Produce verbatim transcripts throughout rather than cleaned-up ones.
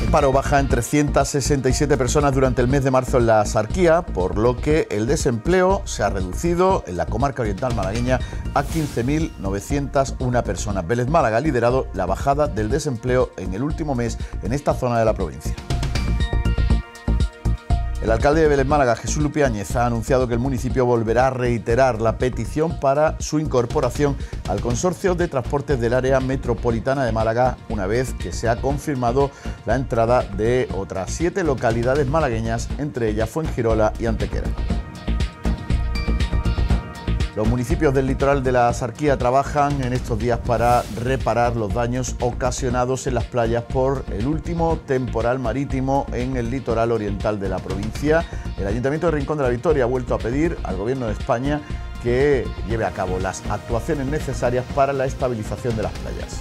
paro baja en trescientas sesenta y siete personas durante el mes de marzo en la Axarquía, por lo que el desempleo se ha reducido en la comarca oriental malagueña a quince mil novecientas una personas. Vélez Málaga ha liderado la bajada del desempleo en el último mes en esta zona de la provincia. El alcalde de Vélez Málaga, Jesús Lupiáñez, ha anunciado que el municipio volverá a reiterar la petición para su incorporación al consorcio de transportes del área metropolitana de Málaga, una vez que se ha confirmado la entrada de otras siete localidades malagueñas, entre ellas Fuengirola y Antequera. Los municipios del litoral de la Axarquía trabajan en estos días para reparar los daños ocasionados en las playas por el último temporal marítimo en el litoral oriental de la provincia. El Ayuntamiento de Rincón de la Victoria ha vuelto a pedir al Gobierno de España que lleve a cabo las actuaciones necesarias para la estabilización de las playas.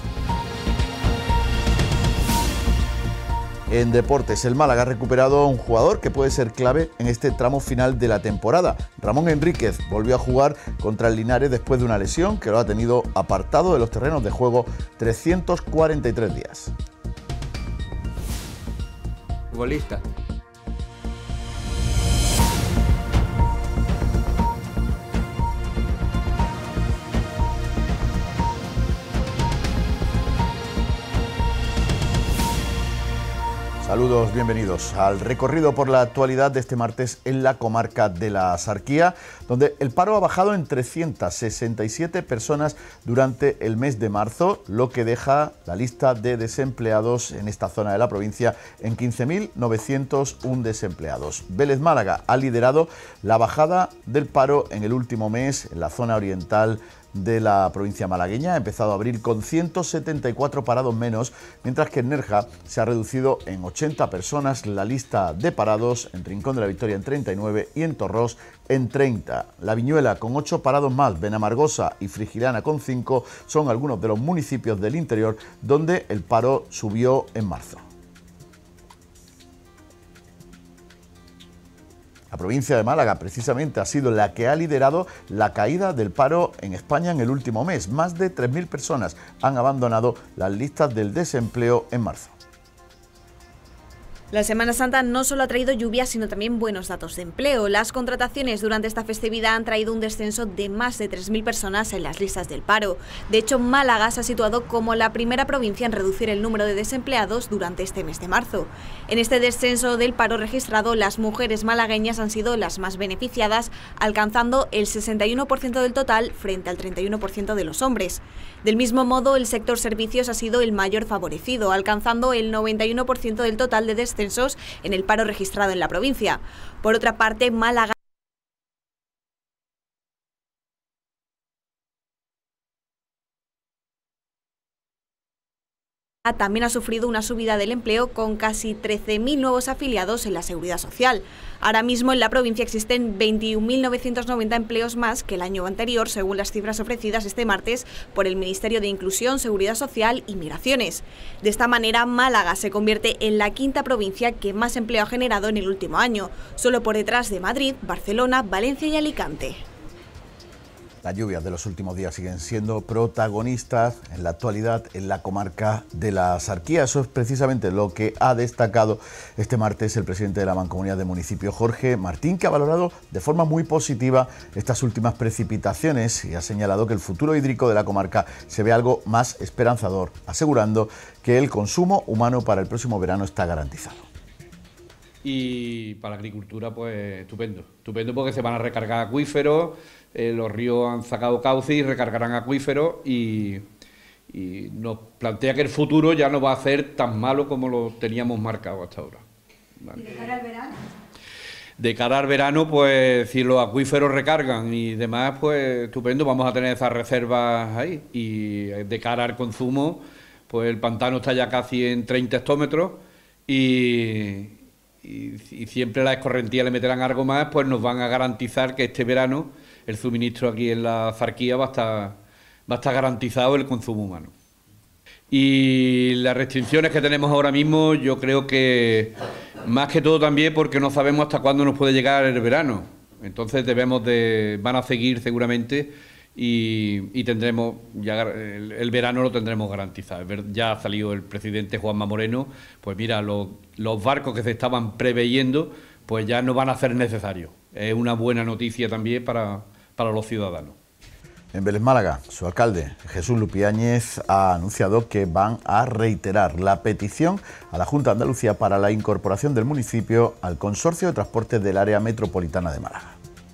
En deportes, el Málaga ha recuperado a un jugador que puede ser clave en este tramo final de la temporada. Ramón Enríquez volvió a jugar contra el Linares después de una lesión que lo ha tenido apartado de los terrenos de juego trescientos cuarenta y tres días. Futbolista. Saludos, bienvenidos al recorrido por la actualidad de este martes en la comarca de la Axarquía, donde el paro ha bajado en trescientas sesenta y siete personas durante el mes de marzo, lo que deja la lista de desempleados en esta zona de la provincia en quince mil novecientos uno desempleados. Vélez Málaga ha liderado la bajada del paro en el último mes en la zona oriental de la provincia malagueña. Ha empezado abril con ciento setenta y cuatro parados menos, mientras que en Nerja se ha reducido en ochenta personas la lista de parados, en Rincón de la Victoria en treinta y nueve y en Torrós en treinta. La Viñuela con ocho parados más, Benamargosa y Frigiliana con cinco son algunos de los municipios del interior donde el paro subió en marzo. La provincia de Málaga, precisamente, ha sido la que ha liderado la caída del paro en España en el último mes. Más de tres mil personas han abandonado las listas del desempleo en marzo. La Semana Santa no solo ha traído lluvias, sino también buenos datos de empleo. Las contrataciones durante esta festividad han traído un descenso de más de tres mil personas en las listas del paro. De hecho, Málaga se ha situado como la primera provincia en reducir el número de desempleados durante este mes de marzo. En este descenso del paro registrado, las mujeres malagueñas han sido las más beneficiadas, alcanzando el sesenta y uno por ciento del total frente al treinta y uno por ciento de los hombres. Del mismo modo, el sector servicios ha sido el mayor favorecido, alcanzando el noventa y uno por ciento del total de descensos en el paro registrado en la provincia. Por otra parte, Málaga también ha sufrido una subida del empleo con casi trece mil nuevos afiliados en la Seguridad Social. Ahora mismo en la provincia existen veintiún mil novecientos noventa empleos más que el año anterior, según las cifras ofrecidas este martes por el Ministerio de Inclusión, Seguridad Social y Migraciones. De esta manera, Málaga se convierte en la quinta provincia que más empleo ha generado en el último año, solo por detrás de Madrid, Barcelona, Valencia y Alicante. Las lluvias de los últimos días siguen siendo protagonistas en la actualidad en la comarca de la Axarquía. Eso es precisamente lo que ha destacado este martes el presidente de la Mancomunidad de Municipios, Jorge Martín, que ha valorado de forma muy positiva estas últimas precipitaciones y ha señalado que el futuro hídrico de la comarca se ve algo más esperanzador, asegurando que el consumo humano para el próximo verano está garantizado. Y para la agricultura, pues estupendo, estupendo porque se van a recargar acuíferos, eh, los ríos han sacado cauce y recargarán acuíferos y, y nos plantea que el futuro ya no va a ser tan malo como lo teníamos marcado hasta ahora. ¿Vale? ¿Y de cara al verano? De cara al verano, pues si los acuíferos recargan y demás, pues estupendo, vamos a tener esas reservas ahí. Y de cara al consumo, pues el pantano está ya casi en treinta hectómetros y... Y, y siempre la escorrentía le meterán algo más, pues nos van a garantizar que este verano el suministro aquí en la Axarquía va a estar, va a estar garantizado el consumo humano. Y las restricciones que tenemos ahora mismo, yo creo que más que todo también porque no sabemos hasta cuándo nos puede llegar el verano. Entonces debemos de, van a seguir seguramente y, y tendremos, ya el, el verano lo tendremos garantizado. Ya ha salido el presidente Juanma Moreno, pues mira, los, los barcos que se estaban preveyendo, pues ya no van a ser necesarios. Es una buena noticia también para, para los ciudadanos. En Vélez Málaga, su alcalde, Jesús Lupiáñez, ha anunciado que van a reiterar la petición a la Junta de Andalucía para la incorporación del municipio al Consorcio de Transportes del Área Metropolitana de Málaga.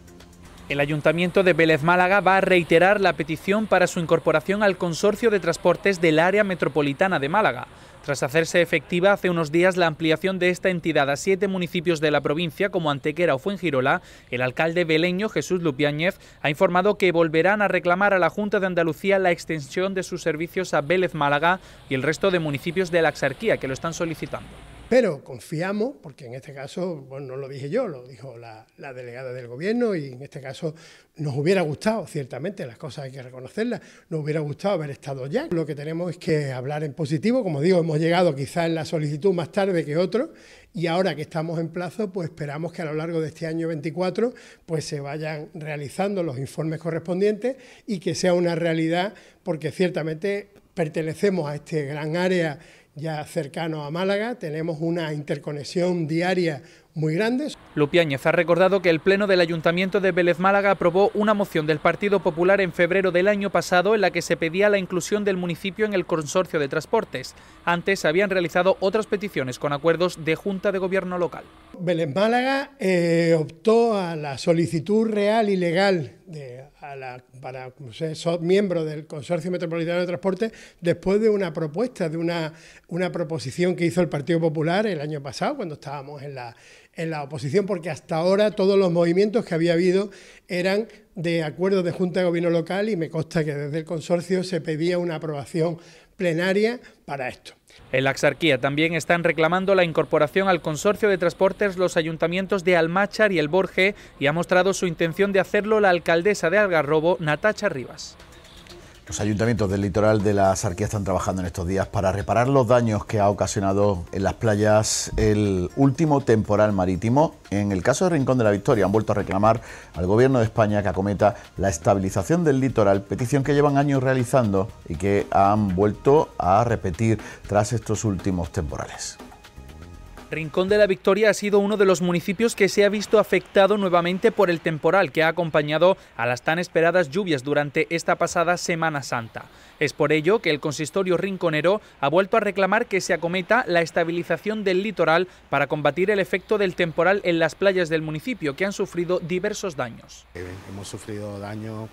El Ayuntamiento de Vélez Málaga va a reiterar la petición para su incorporación al Consorcio de Transportes del Área Metropolitana de Málaga, tras hacerse efectiva hace unos días la ampliación de esta entidad a siete municipios de la provincia como Antequera o Fuengirola. El alcalde veleño, Jesús Lupiáñez, ha informado que volverán a reclamar a la Junta de Andalucía la extensión de sus servicios a Vélez Málaga y el resto de municipios de la Axarquía que lo están solicitando. Pero confiamos, porque en este caso, bueno, no lo dije yo, lo dijo la, la delegada del Gobierno, y en este caso nos hubiera gustado, ciertamente, las cosas hay que reconocerlas, nos hubiera gustado haber estado ya. Lo que tenemos es que hablar en positivo, como digo, hemos llegado quizás en la solicitud más tarde que otros, y ahora que estamos en plazo, pues esperamos que a lo largo de este año veinticuatro pues se vayan realizando los informes correspondientes y que sea una realidad, porque ciertamente pertenecemos a este gran área ya cercano a Málaga, tenemos una interconexión diaria muy grande. Lupiáñez ha recordado que el Pleno del Ayuntamiento de Vélez Málaga aprobó una moción del Partido Popular en febrero del año pasado en la que se pedía la inclusión del municipio en el Consorcio de Transportes. Antes se habían realizado otras peticiones con acuerdos de Junta de Gobierno local. Vélez Málaga eh, optó a la solicitud real y legal de, a la, para ser miembro del Consorcio Metropolitano de Transportes después de una propuesta, de una, una proposición que hizo el Partido Popular el año pasado, cuando estábamos en la, en la oposición, porque hasta ahora todos los movimientos que había habido eran de acuerdos de Junta de Gobierno local, y me consta que desde el consorcio se pedía una aprobación plenaria para esto. En la Axarquía también están reclamando la incorporación al Consorcio de Transportes los ayuntamientos de Almáchar y El Borje, y ha mostrado su intención de hacerlo la alcaldesa de Algarrobo, Natacha Rivas. Los ayuntamientos del litoral de la Axarquía están trabajando en estos días para reparar los daños que ha ocasionado en las playas el último temporal marítimo. En el caso de Rincón de la Victoria han vuelto a reclamar al Gobierno de España que acometa la estabilización del litoral, petición que llevan años realizando y que han vuelto a repetir tras estos últimos temporales. Rincón de la Victoria ha sido uno de los municipios que se ha visto afectado nuevamente por el temporal que ha acompañado a las tan esperadas lluvias durante esta pasada Semana Santa. Es por ello que el consistorio rinconero ha vuelto a reclamar que se acometa la estabilización del litoral para combatir el efecto del temporal en las playas del municipio, que han sufrido diversos daños. Hemos sufrido daños,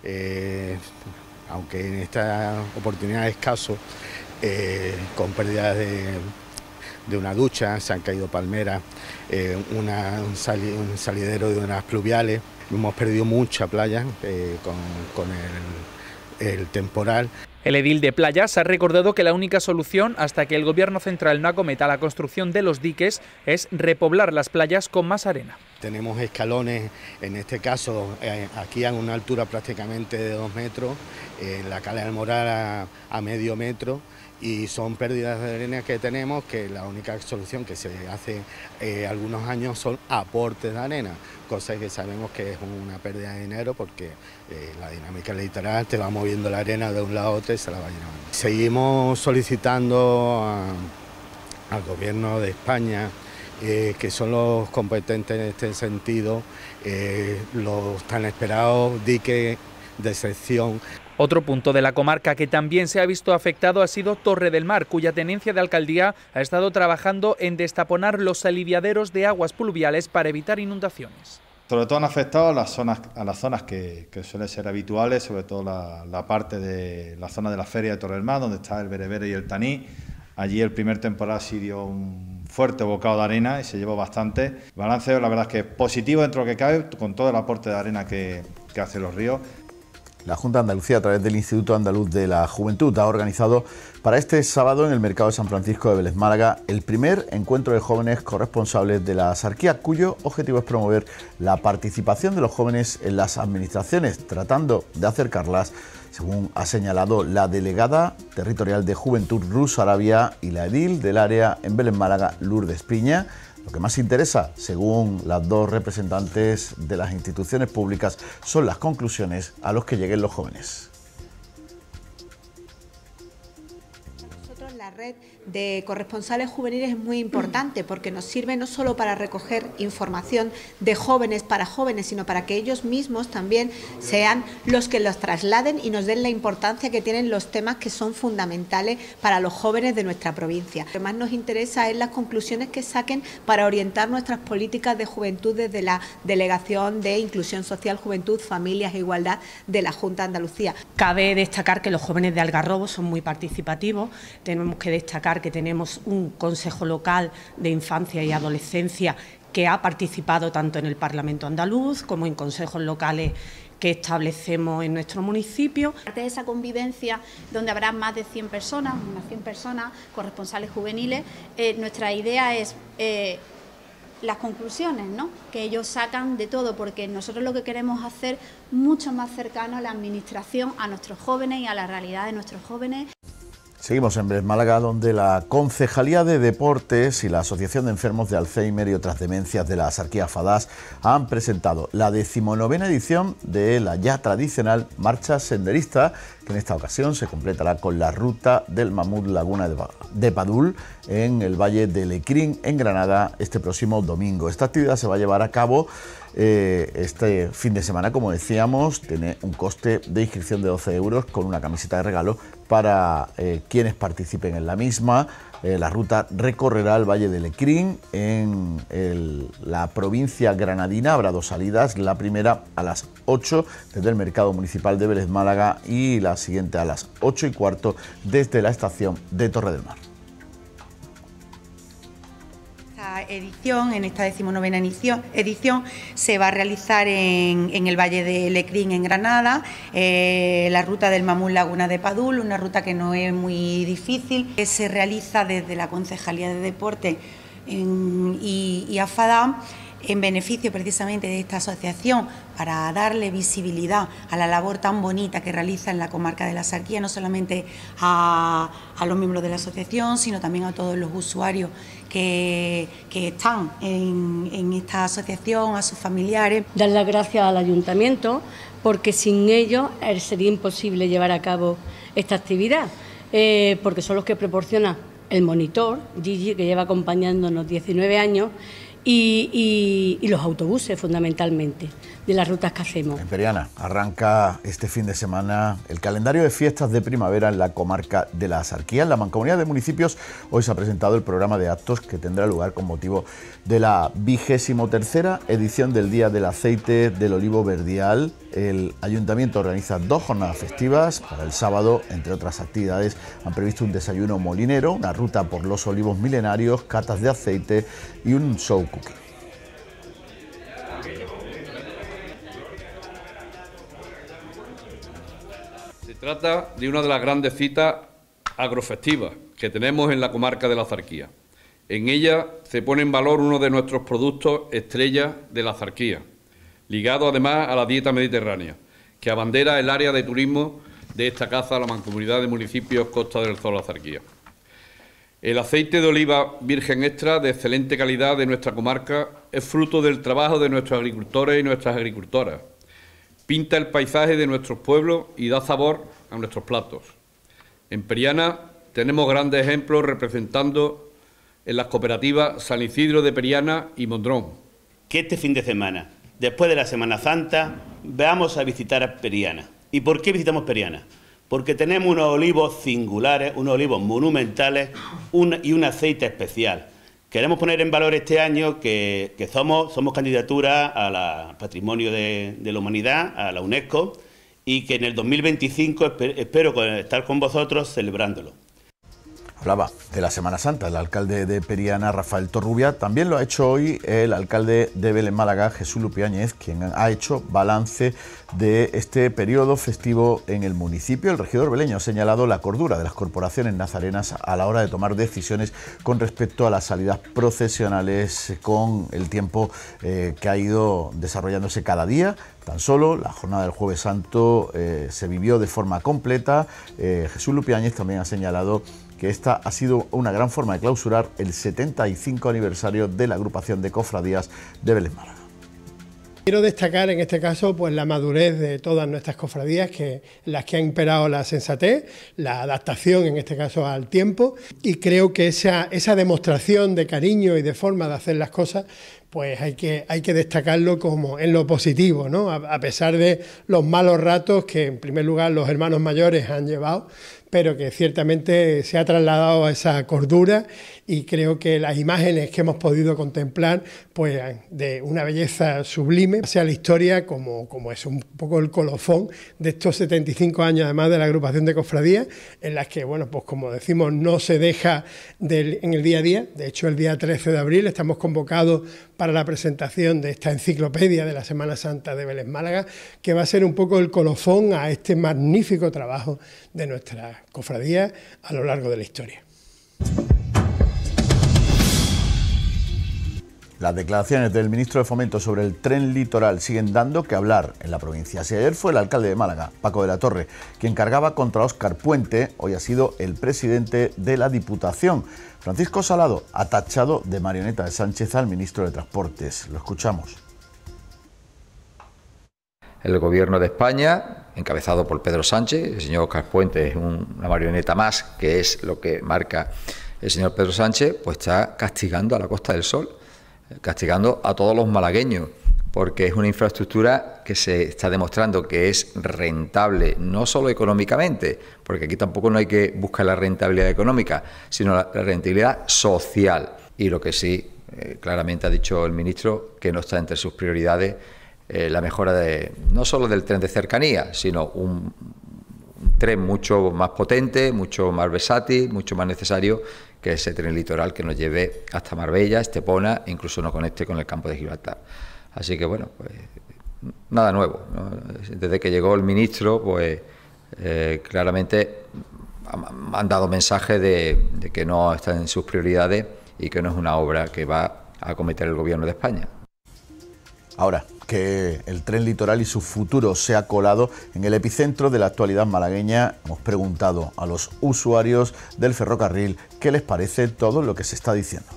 eh, aunque en esta oportunidad escaso, eh, con pérdidas de... de una ducha, se han caído palmeras, eh, una, un, sali, un salidero de unas pluviales. Hemos perdido mucha playa eh, con, con el, el temporal. El edil de Playas ha recordado que la única solución hasta que el Gobierno central no acometa la construcción de los diques es repoblar las playas con más arena. Tenemos escalones, en este caso eh, aquí a una altura prácticamente de dos metros, en eh, la Cala del Moral a, a medio metro, y son pérdidas de arena que tenemos, que la única solución que se hace eh, algunos años son aportes de arena, cosa que sabemos que es una pérdida de dinero porque eh, la dinámica litoral te va moviendo la arena de un lado a otro y se la va llevando. Seguimos solicitando a, al Gobierno de España, eh, que son los competentes en este sentido, eh, los tan esperados diques de sección. Otro punto de la comarca que también se ha visto afectado ha sido Torre del Mar, cuya tenencia de alcaldía ha estado trabajando en destaponar los aliviaderos de aguas pluviales para evitar inundaciones. Sobre todo han afectado a las zonas, a las zonas que, que suelen ser habituales, sobre todo la, la parte de la zona de la feria de Torre del Mar, donde está el Berebere y el Taní. Allí el primer temporal sí dio un fuerte bocado de arena y se llevó bastante. El balance, la verdad es que es positivo dentro de lo que cabe, con todo el aporte de arena que, que hacen los ríos. La Junta de Andalucía, a través del Instituto Andaluz de la Juventud, ha organizado para este sábado en el Mercado de San Francisco de Vélez Málaga el primer encuentro de jóvenes corresponsables de la Axarquía, cuyo objetivo es promover la participación de los jóvenes en las administraciones, tratando de acercarlas, según ha señalado la delegada territorial de Juventud, Ruth Sarabia, y la edil del área en Vélez Málaga, Lourdes Piña. Lo que más interesa, según las dos representantes de las instituciones públicas, son las conclusiones a las que lleguen los jóvenes. La red de corresponsales juveniles es muy importante porque nos sirve no solo para recoger información de jóvenes para jóvenes, sino para que ellos mismos también sean los que los trasladen y nos den la importancia que tienen los temas que son fundamentales para los jóvenes de nuestra provincia. Lo que más nos interesa es las conclusiones que saquen para orientar nuestras políticas de juventud desde la Delegación de Inclusión Social, Juventud, Familias e Igualdad de la Junta de Andalucía. Cabe destacar que los jóvenes de Algarrobo son muy participativos. Tenemos que destacar que tenemos un Consejo Local de Infancia y Adolescencia que ha participado tanto en el Parlamento andaluz como en consejos locales que establecemos en nuestro municipio. Parte de esa convivencia donde habrá más de cien personas, unas cien personas, corresponsales juveniles, eh, nuestra idea es eh, las conclusiones, ¿no?, que ellos sacan de todo, porque nosotros lo que queremos hacer mucho más cercano a la administración, a nuestros jóvenes y a la realidad de nuestros jóvenes. Seguimos en Vélez Málaga, donde la Concejalía de Deportes y la Asociación de Enfermos de Alzheimer y otras demencias de la Sarquía Fadás han presentado la decimonovena edición de la ya tradicional Marcha Senderista, que en esta ocasión se completará con la ruta del Mamut Laguna de Padul en el Valle de Lecrín, en Granada, este próximo domingo. Esta actividad se va a llevar a cabo eh, este fin de semana, como decíamos, tiene un coste de inscripción de doce euros con una camiseta de regalo para eh, quienes participen en la misma. Eh, la ruta recorrerá el Valle de Lecrín en el, la provincia granadina. Habrá dos salidas, la primera a las ocho desde el Mercado Municipal de Vélez Málaga y la siguiente a las ocho y cuarto desde la estación de Torre del Mar. Edición, en esta decimonovena edición, edición se va a realizar en, en el Valle de Lecrín, en Granada, eh, la ruta del Mamut Laguna de Padul, una ruta que no es muy difícil, que se realiza desde la Concejalía de Deportes en, y, y AFADAM, en beneficio precisamente de esta asociación, para darle visibilidad a la labor tan bonita que realiza en la comarca de la Sarquía, no solamente a, a los miembros de la asociación, sino también a todos los usuarios que, que están en, en esta asociación, a sus familiares. Dar las gracias al ayuntamiento, porque sin ellos sería imposible llevar a cabo esta actividad, eh, porque son los que proporcionan el monitor, Gigi, que lleva acompañándonos diecinueve años, Y, y, y los autobuses, fundamentalmente, de las rutas que hacemos. En Periana arranca este fin de semana el calendario de fiestas de primavera en la comarca de la Sarquía. En la Mancomunidad de Municipios hoy se ha presentado el programa de actos que tendrá lugar con motivo de la vigésimo tercera edición del Día del Aceite del Olivo Verdial. El Ayuntamiento organiza dos jornadas festivas. Para el sábado, entre otras actividades, han previsto un desayuno molinero, una ruta por los olivos milenarios, catas de aceite y un show cooking. Se trata de una de las grandes citas agrofestivas que tenemos en la comarca de la Zarquía. En ella se pone en valor uno de nuestros productos estrella de la Zarquía, ligado además a la dieta mediterránea, que abandera el área de turismo de esta casa, la Mancomunidad de Municipios Costa del Sol, la Zarquía. El aceite de oliva virgen extra de excelente calidad de nuestra comarca es fruto del trabajo de nuestros agricultores y nuestras agricultoras. Pinta el paisaje de nuestros pueblos y da sabor a nuestros platos. En Periana tenemos grandes ejemplos representando en las cooperativas San Isidro de Periana y Mondrón. Que este fin de semana, después de la Semana Santa, vamos a visitar a Periana. ¿Y por qué visitamos Periana? Porque tenemos unos olivos singulares, unos olivos monumentales un, y un aceite especial. Queremos poner en valor este año que, que somos, somos candidatura al Patrimonio de, de la Humanidad, a la UNESCO, y que en el dos mil veinticinco espero, espero estar con vosotros celebrándolo. Hablaba de la Semana Santa el alcalde de Periana, Rafael Torrubia. También lo ha hecho hoy el alcalde de Vélez Málaga, Jesús Lupiáñez, quien ha hecho balance de este periodo festivo en el municipio. El regidor veleño ha señalado la cordura de las corporaciones nazarenas a la hora de tomar decisiones con respecto a las salidas procesionales, con el tiempo eh, que ha ido desarrollándose cada día. Tan solo la jornada del Jueves Santo eh, se vivió de forma completa. Eh, Jesús Lupiáñez también ha señalado que esta ha sido una gran forma de clausurar el setenta y cinco aniversario de la agrupación de cofradías de Vélez Málaga. Quiero destacar en este caso pues la madurez de todas nuestras cofradías, que en las que ha imperado la sensatez, la adaptación en este caso al tiempo, y creo que esa, esa demostración de cariño y de forma de hacer las cosas pues hay que, hay que destacarlo como en lo positivo, ¿no? A, a pesar de los malos ratos que en primer lugar los hermanos mayores han llevado, pero que ciertamente se ha trasladado a esa cordura, y creo que las imágenes que hemos podido contemplar pues de una belleza sublime, sea la historia como, como es un poco el colofón de estos setenta y cinco años además de la agrupación de cofradías, en las que, bueno, pues como decimos, no se deja del, en el día a día. De hecho, el día trece de abril estamos convocados para la presentación de esta enciclopedia de la Semana Santa de Vélez Málaga, que va a ser un poco el colofón a este magnífico trabajo de nuestra cofradía a lo largo de la historia. Las declaraciones del ministro de Fomento sobre el tren litoral siguen dando que hablar en la provincia. Si ayer fue el alcalde de Málaga, Paco de la Torre, quien cargaba contra Óscar Puente, hoy ha sido el presidente de la Diputación. Francisco Salado ha tachado de marioneta de Sánchez al ministro de Transportes. Lo escuchamos. El gobierno de España, encabezado por Pedro Sánchez, el señor Óscar Puente es un, una marioneta más, que es lo que marca el señor Pedro Sánchez, pues está castigando a la Costa del Sol, castigando a todos los malagueños, porque es una infraestructura que se está demostrando que es rentable, no solo económicamente, porque aquí tampoco no hay que buscar la rentabilidad económica, sino la, la rentabilidad social. Y lo que sí, eh, claramente ha dicho el ministro, que no está entre sus prioridades eh, la mejora de no solo del tren de cercanía, sino un, un tren mucho más potente, mucho más versátil, mucho más necesario, que ese tren litoral que nos lleve hasta Marbella, Estepona e incluso nos conecte con el campo de Gibraltar. Así que bueno, pues nada nuevo, ¿no? Desde que llegó el ministro, pues eh, claramente han dado mensaje de, de que no está en sus prioridades y que no es una obra que va a acometer el gobierno de España. Ahora que el tren litoral y su futuro se ha colado en el epicentro de la actualidad malagueña, hemos preguntado a los usuarios del ferrocarril qué les parece todo lo que se está diciendo.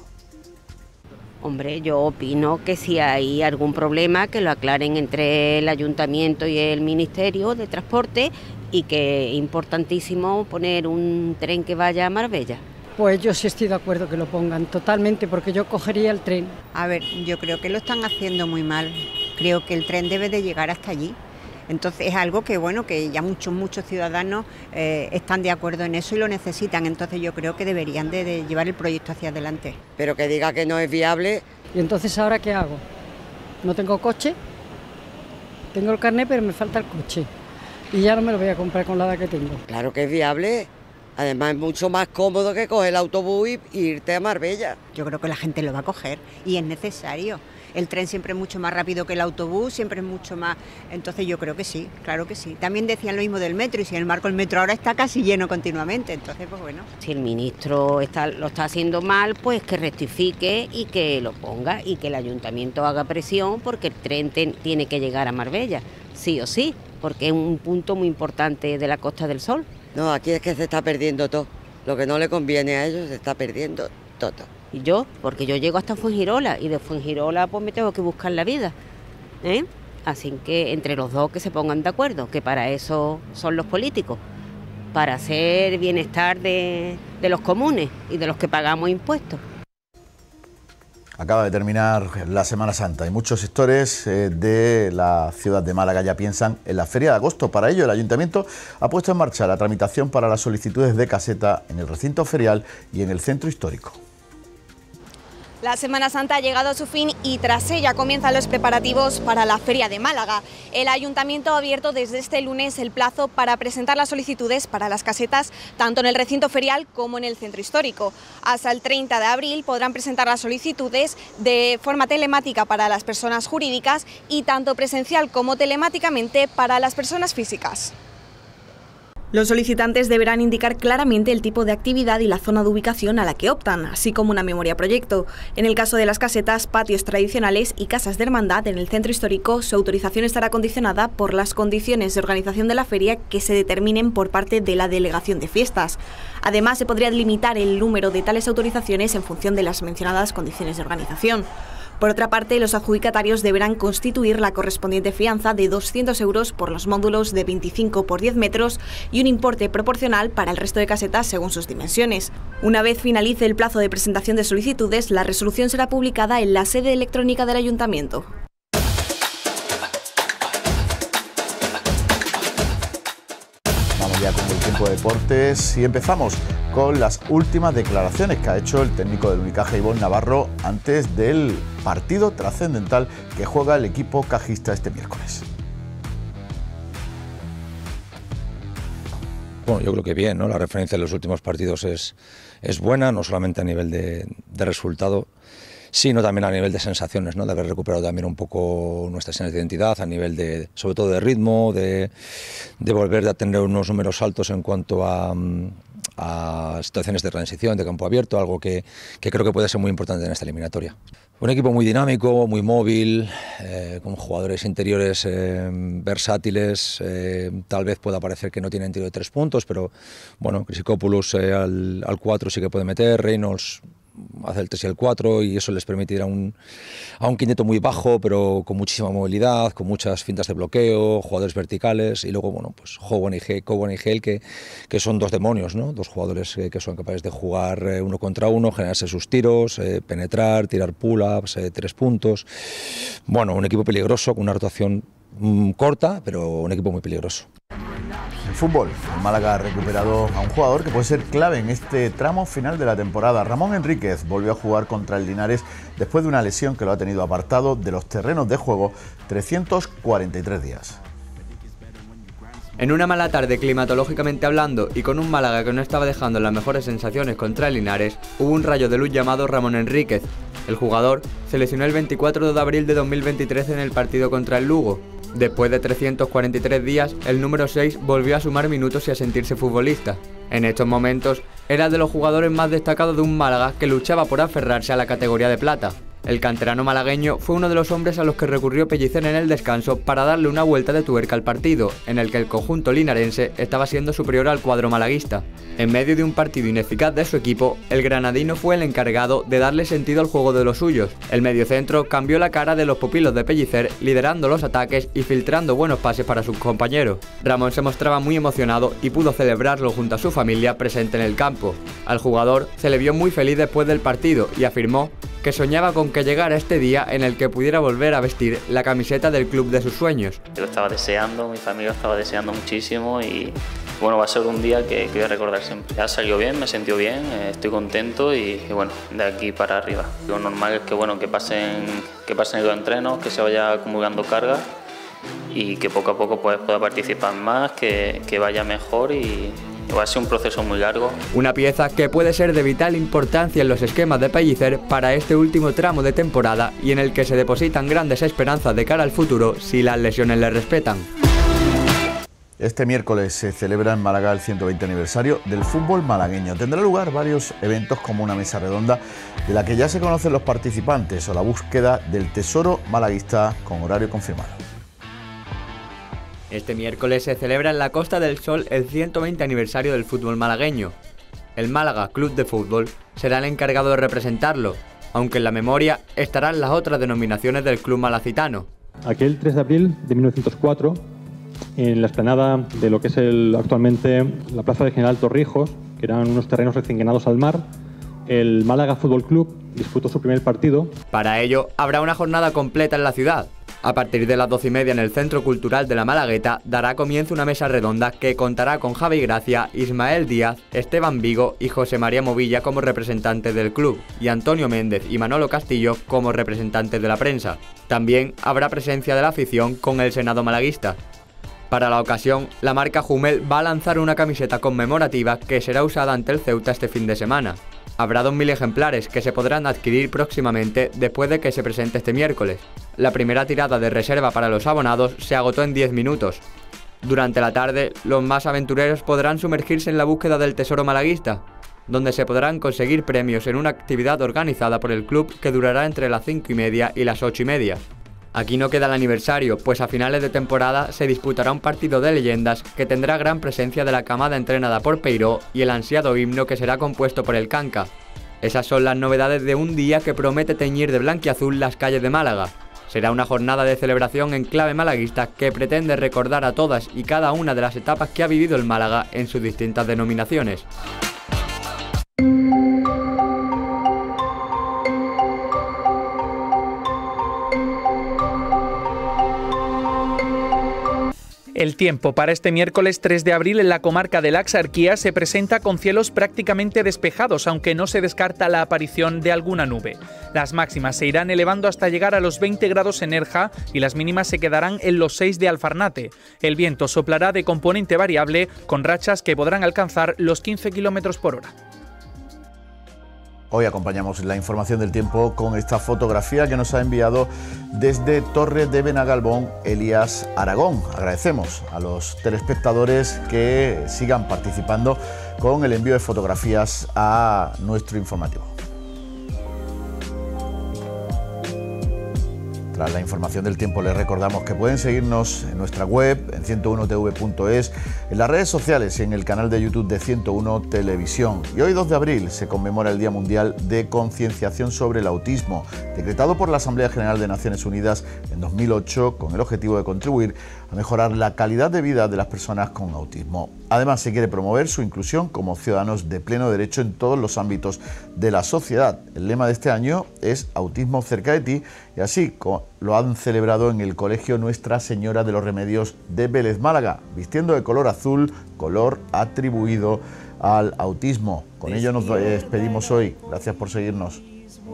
Hombre, yo opino que si hay algún problema que lo aclaren entre el Ayuntamiento y el Ministerio de Transporte, y que es importantísimo poner un tren que vaya a Marbella. Pues yo sí estoy de acuerdo que lo pongan totalmente, porque yo cogería el tren. A ver, yo creo que lo están haciendo muy mal. Creo que el tren debe de llegar hasta allí. Entonces es algo que, bueno, que ya muchos, muchos ciudadanos eh, están de acuerdo en eso y lo necesitan. Entonces yo creo que deberían de, de llevar el proyecto hacia adelante. Pero que diga que no es viable. ¿Y entonces ahora qué hago? ¿No tengo coche? Tengo el carnet, pero me falta el coche. Y ya no me lo voy a comprar con la edad que tengo. Claro que es viable. Además es mucho más cómodo que coger el autobús y irte a Marbella. Yo creo que la gente lo va a coger y es necesario. El tren siempre es mucho más rápido que el autobús, siempre es mucho más... Entonces yo creo que sí, claro que sí. También decían lo mismo del metro, y sin embargo el metro ahora está casi lleno continuamente, entonces pues bueno. Si el ministro está, lo está haciendo mal, pues que rectifique y que lo ponga, y que el ayuntamiento haga presión, porque el tren ten, tiene que llegar a Marbella, sí o sí, porque es un punto muy importante de la Costa del Sol. No, aquí es que se está perdiendo todo. Lo que no le conviene a ellos se está perdiendo todo. Y yo, porque yo llego hasta Fuengirola, y de Fuengirola pues me tengo que buscar la vida, ¿eh? Así que entre los dos que se pongan de acuerdo, que para eso son los políticos, para hacer bienestar de, de los comunes y de los que pagamos impuestos. Acaba de terminar la Semana Santa y muchos sectores eh, de la ciudad de Málaga ya piensan en la Feria de Agosto. Para ello, el Ayuntamiento ha puesto en marcha la tramitación para las solicitudes de caseta en el recinto ferial y en el centro histórico. La Semana Santa ha llegado a su fin y tras ella comienzan los preparativos para la Feria de Málaga. El Ayuntamiento ha abierto desde este lunes el plazo para presentar las solicitudes para las casetas tanto en el recinto ferial como en el centro histórico. Hasta el treinta de abril podrán presentar las solicitudes de forma telemática para las personas jurídicas y tanto presencial como telemáticamente para las personas físicas. Los solicitantes deberán indicar claramente el tipo de actividad y la zona de ubicación a la que optan, así como una memoria proyecto. En el caso de las casetas, patios tradicionales y casas de hermandad en el centro histórico, su autorización estará condicionada por las condiciones de organización de la feria que se determinen por parte de la Delegación de Fiestas. Además, se podría limitar el número de tales autorizaciones en función de las mencionadas condiciones de organización. Por otra parte, los adjudicatarios deberán constituir la correspondiente fianza de doscientos euros por los módulos de veinticinco por diez metros y un importe proporcional para el resto de casetas según sus dimensiones. Una vez finalice el plazo de presentación de solicitudes, la resolución será publicada en la sede electrónica del Ayuntamiento. Vamos ya con el tiempo de deportes y empezamos con las últimas declaraciones que ha hecho el técnico del Unicaja, Ivonne Navarro, antes del partido trascendental que juega el equipo cajista este miércoles. Bueno, yo creo que bien, ¿no? La referencia en los últimos partidos es, es buena, no solamente a nivel de, de resultado, sino también a nivel de sensaciones, ¿no? De haber recuperado también un poco nuestra señal de identidad, a nivel de, sobre todo de ritmo, de, de volver a tener unos números altos en cuanto a, a situaciones de transición, de campo abierto, algo que, que creo que puede ser muy importante en esta eliminatoria. Un equipo muy dinámico, muy móvil, eh, con jugadores interiores eh, versátiles, eh, tal vez pueda parecer que no tienen tiro de tres puntos, pero bueno, Crisicopoulos eh, al, al cuatro sí que puede meter, Reynolds hace el tres y el cuatro y eso les permite ir a un, a un quinteto muy bajo pero con muchísima movilidad, con muchas fintas de bloqueo, jugadores verticales y luego bueno pues Hogan y Hale que, que son dos demonios, ¿no? Dos jugadores que, que son capaces de jugar eh, uno contra uno, generarse sus tiros, eh, penetrar, tirar pull-ups, eh, tres puntos. Bueno, un equipo peligroso con una rotación mm, corta pero un equipo muy peligroso. En fútbol, el Málaga ha recuperado a un jugador que puede ser clave en este tramo final de la temporada. Ramón Enríquez volvió a jugar contra el Linares después de una lesión que lo ha tenido apartado de los terrenos de juego trescientos cuarenta y tres días. En una mala tarde climatológicamente hablando y con un Málaga que no estaba dejando las mejores sensaciones contra el Linares, hubo un rayo de luz llamado Ramón Enríquez. El jugador se lesionó el veinticuatro de abril de dos mil veintitrés en el partido contra el Lugo. Después de trescientos cuarenta y tres días, el número seis volvió a sumar minutos y a sentirse futbolista. En estos momentos, era de los jugadores más destacados de un Málaga que luchaba por aferrarse a la categoría de plata. El canterano malagueño fue uno de los hombres a los que recurrió Pellicer en el descanso para darle una vuelta de tuerca al partido, en el que el conjunto linarense estaba siendo superior al cuadro malaguista. En medio de un partido ineficaz de su equipo, el granadino fue el encargado de darle sentido al juego de los suyos. El mediocentro cambió la cara de los pupilos de Pellicer, liderando los ataques y filtrando buenos pases para sus compañeros. Ramón se mostraba muy emocionado y pudo celebrarlo junto a su familia presente en el campo. Al jugador se le vio muy feliz después del partido y afirmó que soñaba con que llegara este día en el que pudiera volver a vestir la camiseta del club de sus sueños. Yo estaba deseando, mi familia estaba deseando muchísimo y bueno, va a ser un día que, que voy a recordar siempre. Ya salió bien, me sentió bien, estoy contento y, y bueno, de aquí para arriba. Lo normal es que bueno, que pasen, que pasen los entrenos, que se vaya acumulando carga y que poco a poco pues, pueda participar más, que, que vaya mejor y va a ser un proceso muy largo. Una pieza que puede ser de vital importancia en los esquemas de Pellicer para este último tramo de temporada y en el que se depositan grandes esperanzas de cara al futuro si las lesiones le respetan. Este miércoles se celebra en Málaga el ciento veinte aniversario del fútbol malagueño. Tendrá lugar varios eventos como una mesa redonda de la que ya se conocen los participantes o la búsqueda del tesoro malaguista con horario confirmado. Este miércoles se celebra en la Costa del Sol el ciento veinte aniversario del fútbol malagueño. El Málaga Club de Fútbol será el encargado de representarlo, aunque en la memoria estarán las otras denominaciones del club malacitano. Aquel tres de abril de mil novecientos cuatro, en la explanada de lo que es el, actualmente la Plaza de General Torrijos, que eran unos terrenos recién llenados al mar, el Málaga Fútbol Club disputó su primer partido. Para ello, habrá una jornada completa en la ciudad. A partir de las doce y media en el Centro Cultural de la Malagueta dará comienzo una mesa redonda que contará con Javi Gracia, Ismael Díaz, Esteban Vigo y José María Movilla como representantes del club y Antonio Méndez y Manolo Castillo como representantes de la prensa. También habrá presencia de la afición con el Senado malaguista. Para la ocasión, la marca Hummel va a lanzar una camiseta conmemorativa que será usada ante el Ceuta este fin de semana. Habrá dos mil ejemplares que se podrán adquirir próximamente después de que se presente este miércoles. La primera tirada de reserva para los abonados se agotó en diez minutos. Durante la tarde, los más aventureros podrán sumergirse en la búsqueda del tesoro malaguista, donde se podrán conseguir premios en una actividad organizada por el club que durará entre las cinco y media y las ocho y media. Aquí no queda el aniversario, pues a finales de temporada se disputará un partido de leyendas que tendrá gran presencia de la camada entrenada por Peiró y el ansiado himno que será compuesto por el Canca. Esas son las novedades de un día que promete teñir de blanquiazul las calles de Málaga. Será una jornada de celebración en clave malaguista que pretende recordar a todas y cada una de las etapas que ha vivido el Málaga en sus distintas denominaciones. El tiempo para este miércoles tres de abril en la comarca de la Axarquía se presenta con cielos prácticamente despejados, aunque no se descarta la aparición de alguna nube. Las máximas se irán elevando hasta llegar a los veinte grados en Nerja y las mínimas se quedarán en los seis de Alfarnate. El viento soplará de componente variable con rachas que podrán alcanzar los quince kilómetros por hora. Hoy acompañamos la información del tiempo con esta fotografía que nos ha enviado desde Torre de Benagalbón Elías Aragón. Agradecemos a los telespectadores que sigan participando con el envío de fotografías a nuestro informativo. Tras la información del tiempo les recordamos que pueden seguirnos en nuestra web, en ciento uno t v punto es, en las redes sociales y en el canal de YouTube de ciento uno Televisión. Y hoy dos de abril se conmemora el Día Mundial de Concienciación sobre el Autismo, decretado por la Asamblea General de Naciones Unidas en dos mil ocho con el objetivo de contribuir a mejorar la calidad de vida de las personas con autismo. Además, se quiere promover su inclusión como ciudadanos de pleno derecho en todos los ámbitos de la sociedad. El lema de este año es Autismo cerca de ti y así lo han celebrado en el Colegio Nuestra Señora de los Remedios de Vélez, Málaga, vistiendo de color azul, color atribuido al autismo. Con ello nos despedimos hoy. Gracias por seguirnos.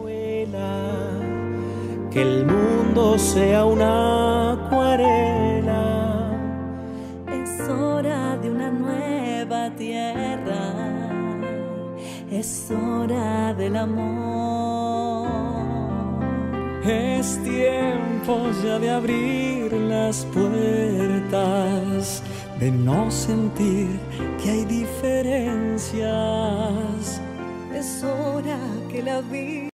Que el mundo sea una acuarela. Es hora de una nueva tierra. Es hora del amor. Es tiempo ya de abrir las puertas, de no sentir que hay diferencias. Es hora que la vida